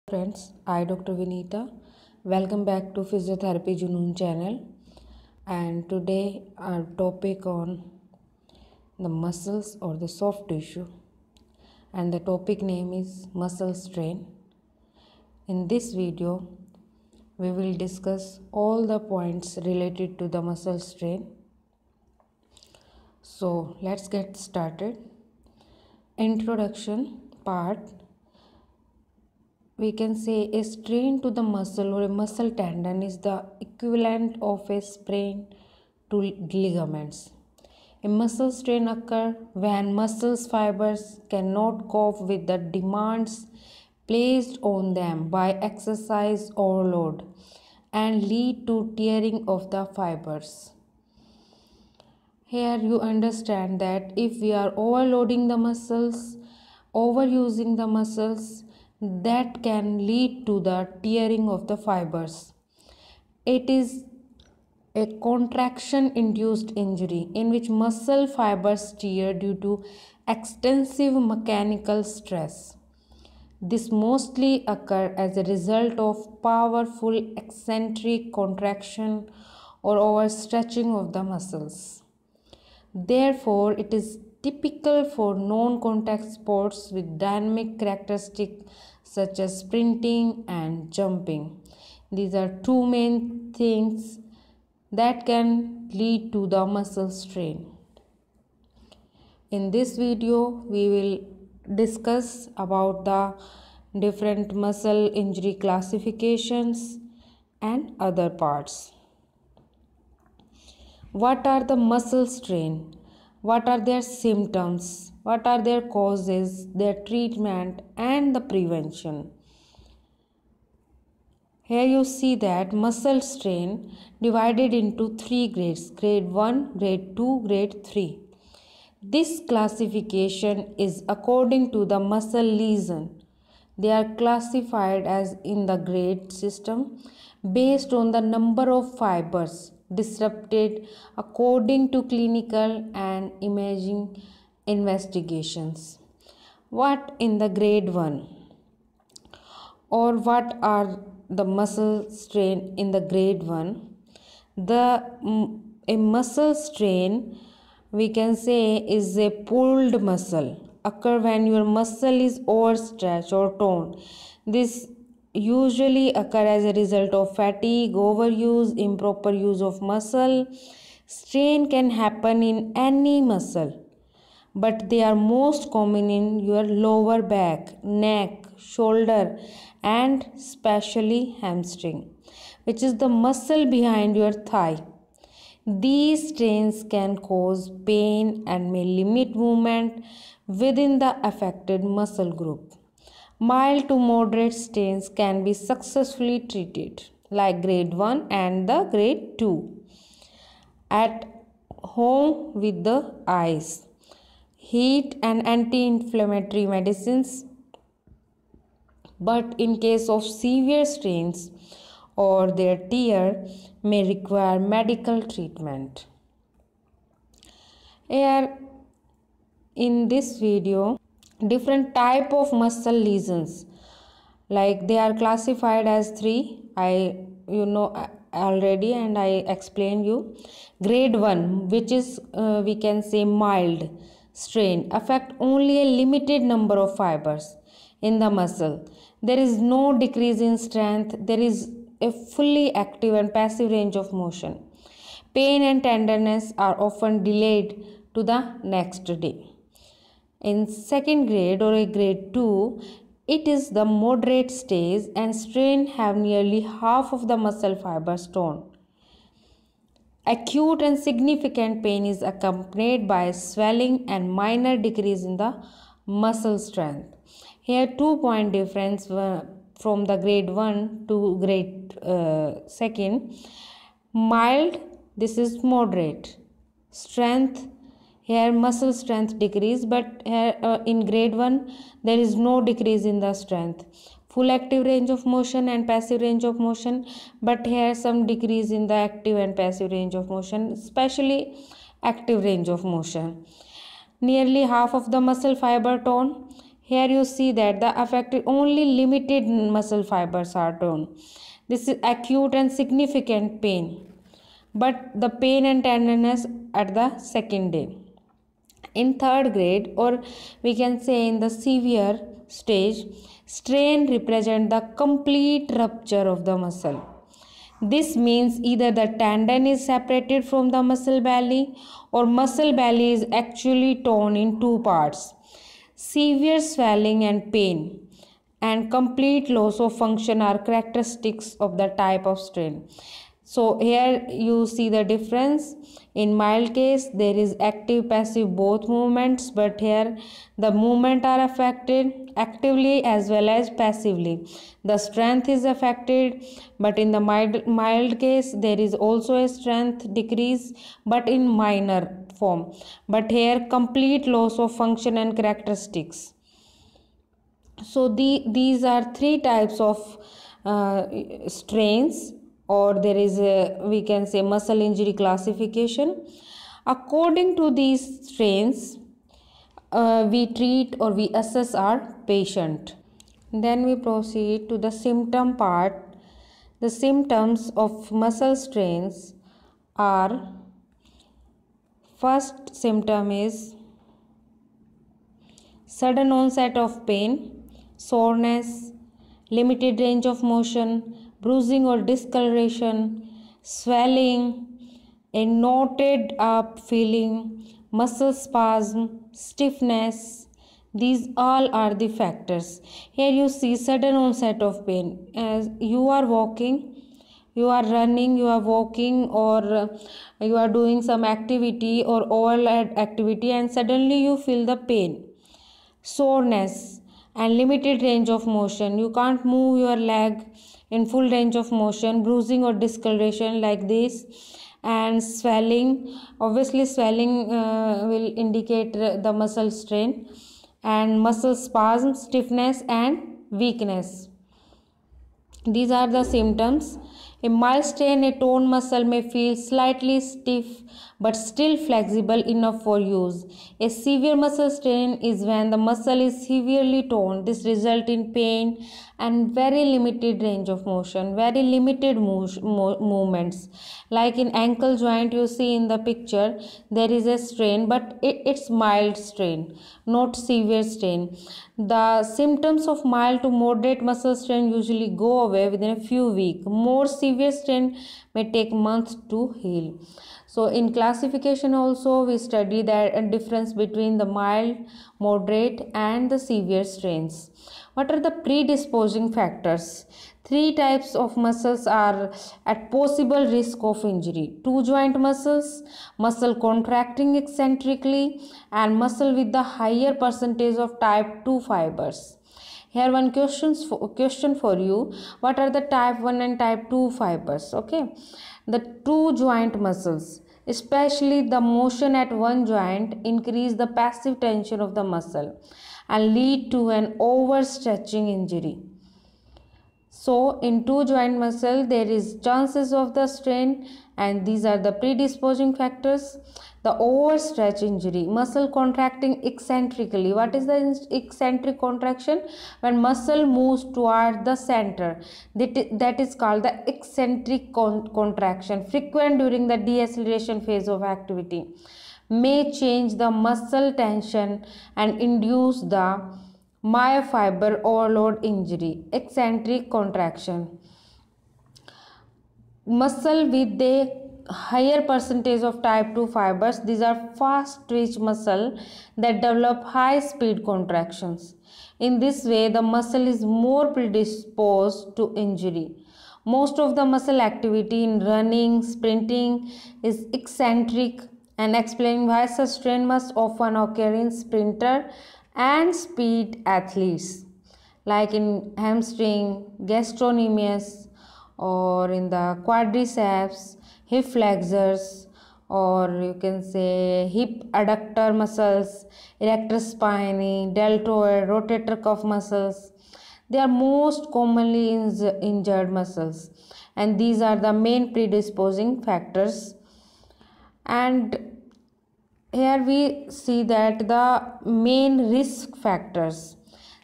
Friends, I Dr. Vinita. Welcome back to Physiotherapy Junoon channel. And today our topic on the muscles or the soft tissue. And the topic name is muscle strain. In this video, we will discuss all the points related to the muscle strain. So let's get started. Introduction part. We can say a strain to the muscle or a muscle tendon is the equivalent of a sprain to ligaments. A muscle strain occurs when muscle fibers cannot cope with the demands placed on them by exercise overload and lead to tearing of the fibers. Here you understand that if we are overloading the muscles, overusing the muscles, that can lead to the tearing of the fibers. It is a contraction induced injury in which muscle fibers tear due to extensive mechanical stress. This mostly occurs as a result of powerful eccentric contraction or overstretching of the muscles. Therefore, it is typical for non-contact sports with dynamic characteristics such as sprinting and jumping. These are two main things that can lead to the muscle strain. In this video, we will discuss about the different muscle injury classifications and other parts. What are the muscle strain? What are their symptoms? What are their causes, their treatment and the prevention? Here you see that muscle strain divided into 3 grades, grade 1, grade 2, grade 3. This classification is according to the muscle lesion. They are classified as in the grade system based on the number of fibers disrupted according to clinical and imaging investigations. What in the grade 1 or what are the muscle strain in the grade 1? A muscle strain we can say is a pulled muscle occur when your muscle is overstretched or torn. This usually occur as a result of fatigue, overuse, improper use of muscle. Strain can happen in any muscle, but they are most common in your lower back, neck, shoulder, and especially hamstring, which is the muscle behind your thigh. These strains can cause pain and may limit movement within the affected muscle group. Mild to moderate strains can be successfully treated, like grade 1 and the grade 2. At home with the eyes, heat and anti-inflammatory medicines. But in case of severe strains or their tear may require medical treatment. Here in this video, different type of muscle lesions, like they are classified as 3. I already and I explain you. Grade 1, which is we can say mild strain, affect only a limited number of fibers in the muscle. There is no decrease in strength. There is a fully active and passive range of motion. Pain and tenderness are often delayed to the next day. In second grade or a grade 2, it is the moderate stage and strain have nearly half of the muscle fibers torn. Acute and significant pain is accompanied by swelling and minor decrease in the muscle strength. Here 2-point difference from the grade 1 to grade 2. Mild, this is moderate. Strength, here muscle strength decrease, but here in grade 1 there is no decrease in the strength. Full active range of motion and passive range of motion, but here some decrease in the active and passive range of motion, especially active range of motion. Nearly half of the muscle fiber torn. Here you see that the affected only limited muscle fibers are torn. This is acute and significant pain, but the pain and tenderness at the second day. In third grade, or we can say in the severe stage, strain represents the complete rupture of the muscle. This means either the tendon is separated from the muscle belly or muscle belly is actually torn in two parts. Severe swelling and pain and complete loss of function are characteristics of the type of strain. So here you see the difference. In mild case there is active passive both movements, but here the movement are affected actively as well as passively. The strength is affected, but in the mild case there is also a strength decrease, but in minor form. But here complete loss of function and characteristics. So these are three types of strains, or there is a, we can say, muscle injury classification. According to these strains, we treat or we assess our patient. Then we proceed to the symptom part. The symptoms of muscle strains are, first symptom is sudden onset of pain, soreness, limited range of motion, bruising or discoloration, swelling, a knotted up feeling, muscle spasm, stiffness. These all are the factors. Here you see sudden onset of pain. As you are walking, you are running, you are walking, or you are doing some activity or oral activity, and suddenly you feel the pain, soreness, and limited range of motion. You can't move your leg in full range of motion, bruising or discoloration like this, and swelling. Obviously swelling will indicate the muscle strain, and muscle spasm, stiffness and weakness. These are the symptoms. A mild strain, a torn muscle may feel slightly stiff but still flexible enough for use. A severe muscle strain is when the muscle is severely torn. This results in pain and very limited range of motion, very limited movements. Like in ankle joint, you see in the picture, there is a strain, but it's mild strain, not severe strain. The symptoms of mild to moderate muscle strain usually go away within a few weeks. More severe strain may take months to heal. So in classification also we study that difference between the mild, moderate and the severe strains. What are the predisposing factors? Three types of muscles are at possible risk of injury: two joint muscles, muscle contracting eccentrically, and muscle with the higher percentage of type 2 fibers. Here one question for you: what are the type 1 and type 2 fibers? Okay, the two joint muscles, especially the motion at one joint, increase the passive tension of the muscle and lead to an overstretching injury. So in two joint muscle there is chances of the strain, and these are the predisposing factors. The overstretch injury, muscle contracting eccentrically. What is the eccentric contraction? When muscle moves toward the center, that is called the eccentric contraction, frequent during the deceleration phase of activity, may change the muscle tension and induce the myofiber overload injury. Eccentric contraction, muscle with a higher percentage of type 2 fibers. These are fast twitch muscle that develop high speed contractions. In this way the muscle is more predisposed to injury. Most of the muscle activity in running, sprinting is eccentric, and explaining why such strain must often occur in sprinter and speed athletes, like in hamstring, gastrocnemius, or in the quadriceps, hip flexors, or you can say hip adductor muscles, erector spinae, deltoid, rotator cuff muscles. They are most commonly injured muscles, and these are the main predisposing factors. And here we see that the main risk factors.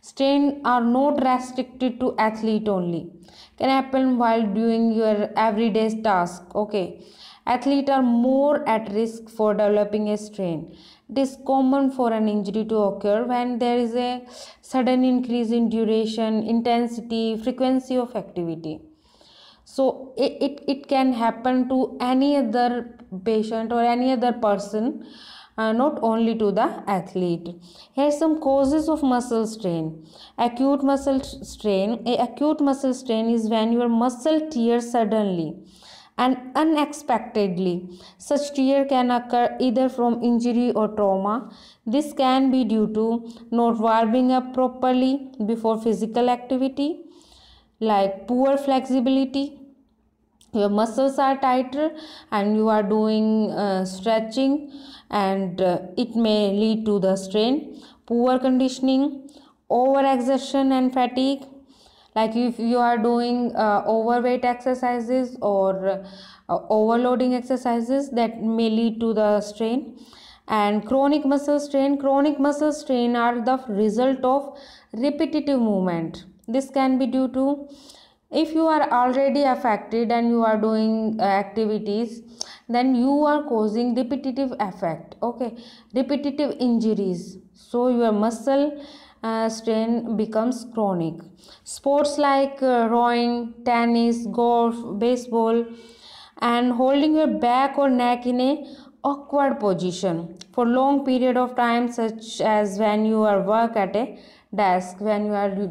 Strain are not restricted to athlete only. Can happen while doing your everyday task. Okay. Athletes are more at risk for developing a strain. It is common for an injury to occur when there is a sudden increase in duration, intensity, frequency of activity. So it can happen to any other patient or any other person, not only to the athlete. Here are some causes of muscle strain. Acute muscle strain. A acute muscle strain is when your muscle tears suddenly and unexpectedly. Such tear can occur either from injury or trauma. This can be due to not warming up properly before physical activity, like poor flexibility. Your muscles are tighter and you are doing stretching, and it may lead to the strain. Poor conditioning, over exertion and fatigue, like if you are doing overweight exercises or overloading exercises, that may lead to the strain. And chronic muscle strain. Chronic muscle strain are the result of repetitive movement. This can be due to, if you are already affected and you are doing activities, then you are causing repetitive effect, okay, repetitive injuries, so your muscle strain becomes chronic. Sports like rowing, tennis, golf, baseball, and holding your back or neck in a awkward position for long period of time, such as when you are work at a desk, when you are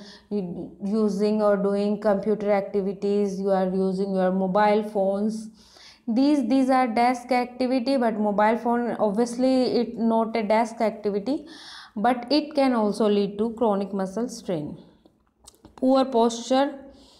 using or doing computer activities, you are using your mobile phones. These are desk activity, but mobile phone obviously it not a desk activity, but it can also lead to chronic muscle strain. Poor posture.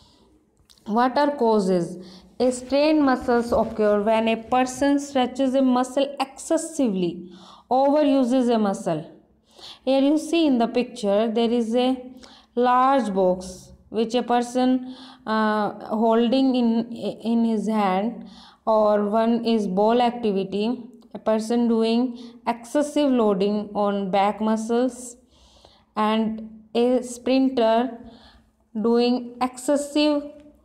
What are causes? A strained muscles occur when a person stretches a muscle excessively, overuses a muscle. Here you see in the picture there is a large box which a person holding in his hand, or one is ball activity, a person doing excessive loading on back muscles, and a sprinter doing excessive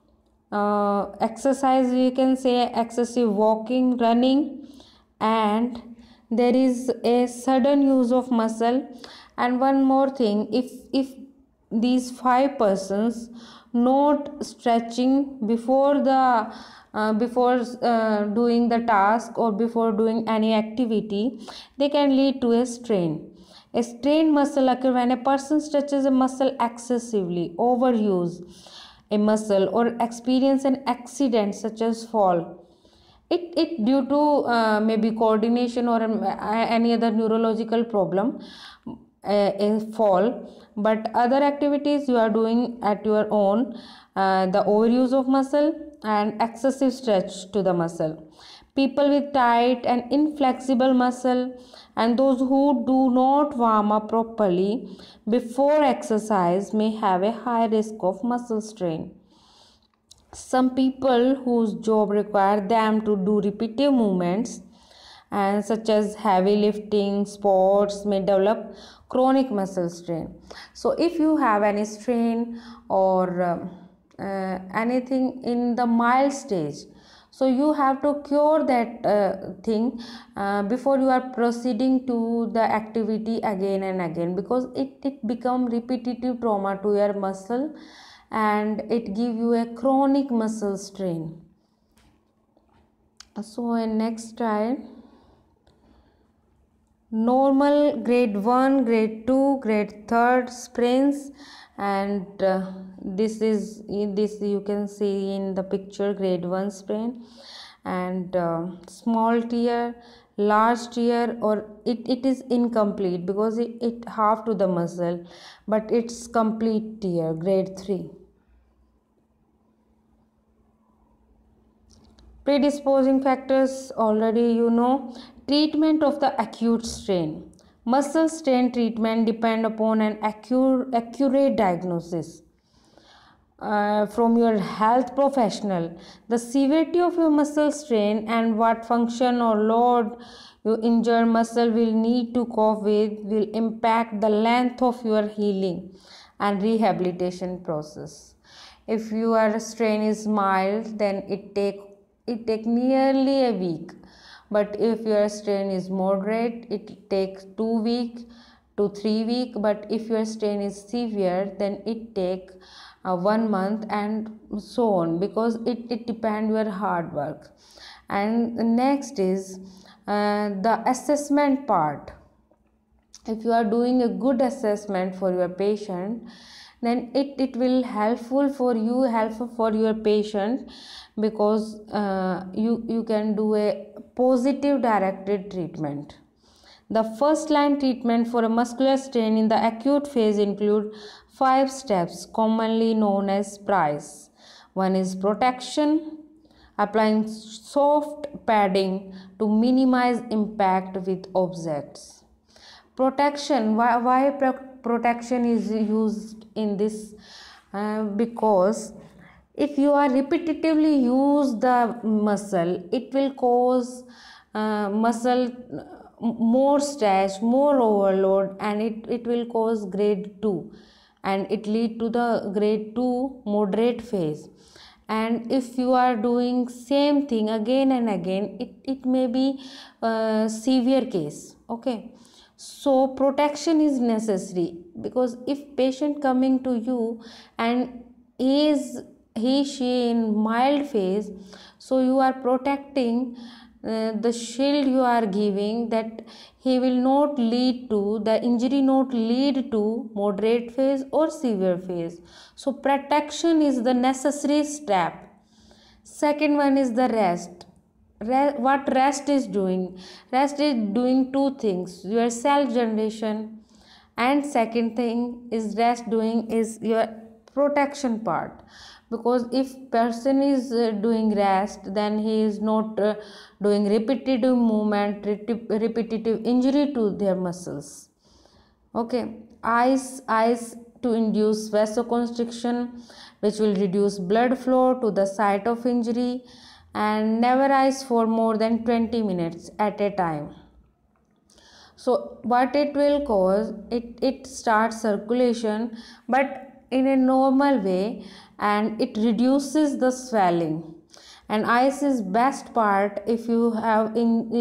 exercise, we can say excessive walking, running, and there is a sudden use of muscle. And one more thing, if these five persons not stretching before the doing the task or before doing any activity, they can lead to a strain. A strained muscle occurs when a person stretches a muscle excessively, overuse a muscle, or experience an accident such as fall. It due to maybe coordination or any other neurological problem, a fall. But other activities you are doing at your own, the overuse of muscle and excessive stretch to the muscle. People with tight and inflexible muscle and those who do not warm up properly before exercise may have a high risk of muscle strain. Some people whose job require them to do repetitive movements and such as heavy lifting sports may develop chronic muscle strain. So if you have any strain or anything in the mild stage, so you have to cure that thing before you are proceeding to the activity again and again, because it become repetitive trauma to your muscle and it give you a chronic muscle strain. So in next slide, normal grade 1, grade 2, grade 3 sprains, and this you can see in the picture grade 1 sprain, and small tear, large tear, or it is incomplete because it half to the muscle, but it's complete tear, grade 3. Predisposing factors already you know. Treatment of the acute strain. Muscle strain treatment depend upon an accurate diagnosis from your health professional. The severity of your muscle strain and what function or load your injured muscle will need to cope with will impact the length of your healing and rehabilitation process. If your strain is mild, then it take nearly a week. But if your strain is moderate, it takes 2 weeks to 3 weeks. But if your strain is severe, then it takes 1 month and so on, because it depends your hard work. And next is the assessment part. If you are doing a good assessment for your patient, then it will helpful for your patient, because you can do a positive directed treatment. The first line treatment for a muscular strain in the acute phase include 5 steps commonly known as PRICE. One is protection, applying soft padding to minimize impact with objects. Protection, why protection is used in this? Because if you are repetitively use the muscle, it will cause muscle more stress, more overload, and it will cause grade 2, and it lead to the grade 2 moderate phase. And if you are doing same thing again and again, it may be severe case. Okay, so protection is necessary, because if patient coming to you and she in mild phase, so you are protecting the shield you are giving, that he will not lead to the injury, not lead to moderate phase or severe phase. So protection is the necessary step. Second one is the rest. What rest is doing? Rest is doing two things: your self generation, and second thing is rest doing is your protection part. Because if person is doing rest, then he is not doing repetitive movement, repetitive injury to their muscles. Okay, ice to induce vasoconstriction, which will reduce blood flow to the site of injury, and never ice for more than 20 minutes at a time. So what it will cause, it starts circulation but in a normal way, and it reduces the swelling. And ice is best part if you have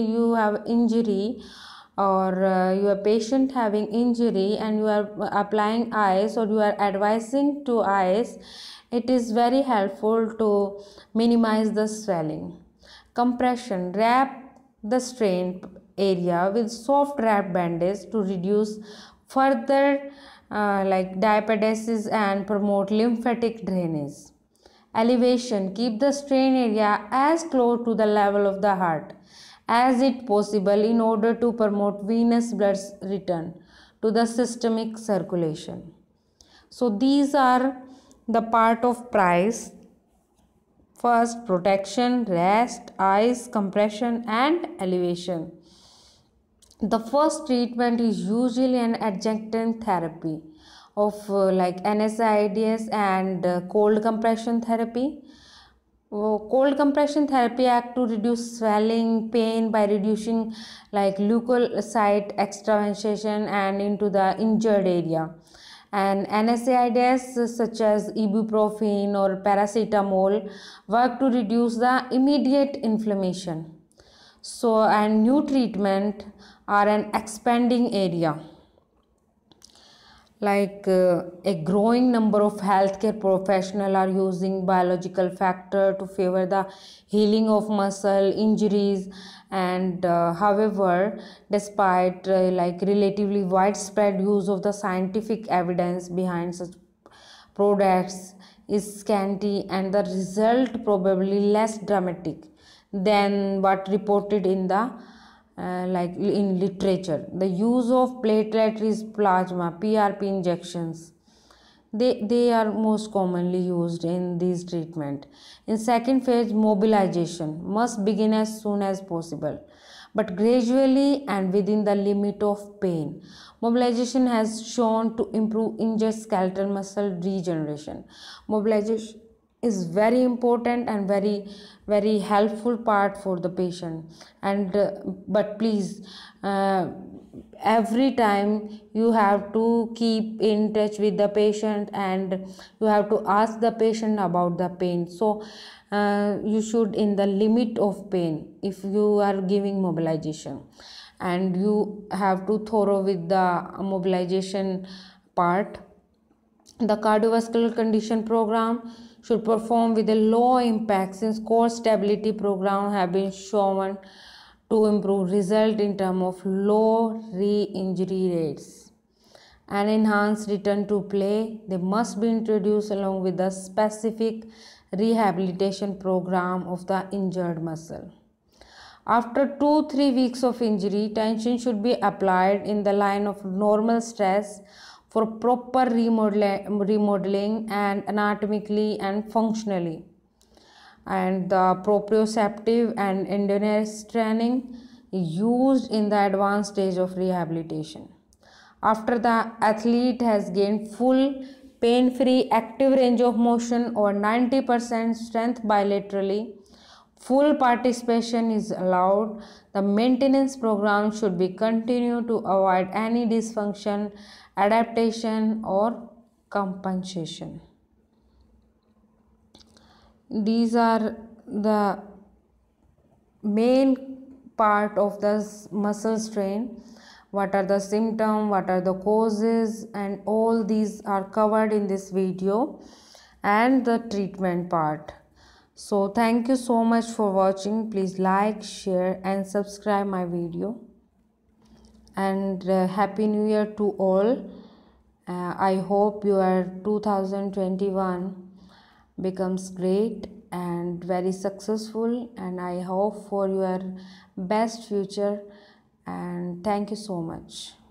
injury, or your patient having injury and you are applying ice, or you are advising to ice. It is very helpful to minimize the swelling. Compression, wrap the strained area with soft wrap bandage to reduce further diapedesis and promote lymphatic drainage. Elevation, keep the strain area as close to the level of the heart as it possible in order to promote venous blood return to the systemic circulation. So these are the part of PRICE. First, protection, rest, ice, compression, and elevation. The first treatment is usually an adjunctive therapy of NSAIDs and cold compression therapy. Cold compression therapy act to reduce swelling, pain by reducing leukocyte extravasation and into the injured area. And NSAIDs such as ibuprofen or paracetamol work to reduce the immediate inflammation. So, and new treatment are an expanding area. A growing number of healthcare professionals are using biological factor to favor the healing of muscle injuries, and however, despite relatively widespread use of the scientific evidence behind such products is scanty, and the result probably less dramatic than what reported in the in literature. The use of platelet-rich plasma PRP injections, they are most commonly used in these treatment. In second phase, mobilization must begin as soon as possible, but gradually and within the limit of pain. Mobilization has shown to improve injured skeletal muscle regeneration. Mobilization is very important and very helpful part for the patient. And but please, every time you have to keep in touch with the patient, and you have to ask the patient about the pain. So you should in the limit of pain if you are giving mobilization, and you have to thorough with the mobilization part. The cardiovascular condition program should perform with a low impact, since core stability program have been shown to improve result in terms of low re-injury rates. An enhanced return to play, they must be introduced along with the specific rehabilitation program of the injured muscle. After 2-3 weeks of injury, tension should be applied in the line of normal stress for proper remodeling and anatomically and functionally. And the proprioceptive and endurance training used in the advanced stage of rehabilitation. After the athlete has gained full pain-free active range of motion or 90% strength bilaterally, full participation is allowed. The maintenance program should be continued to avoid any dysfunction, adaptation or compensation. These are the main part of the muscle strain. What are the symptoms, what are the causes, and all these are covered in this video, and the treatment part. So thank you so much for watching. Please like, share and subscribe my video, and happy new year to all. I hope your 2021 becomes great and very successful, and I hope for your best future, and thank you so much.